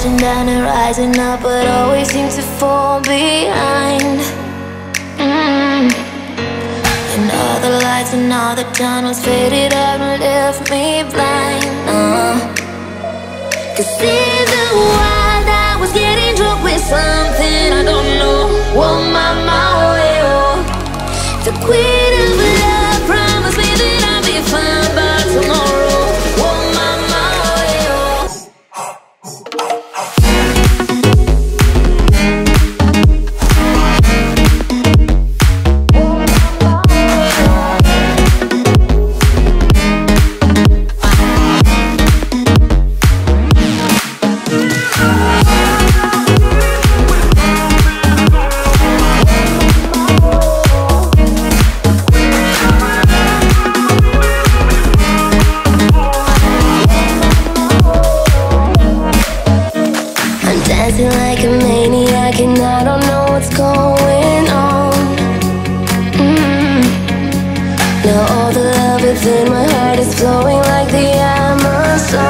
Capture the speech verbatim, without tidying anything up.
crashing down and rising up, but always seem to fall behind. mm. And all the lights and all the tunnels faded out and left me blind. uh. Cause in the wild I was getting drunk with something I don't know. Oh my, my, oh, oh. The queen of love promised me that I'd be fine by tomorrow. Oh my, my, oh, oh. Dancing like a maniac and I don't know what's going on. mm. Now all the love within my heart is flowing like the Amazon.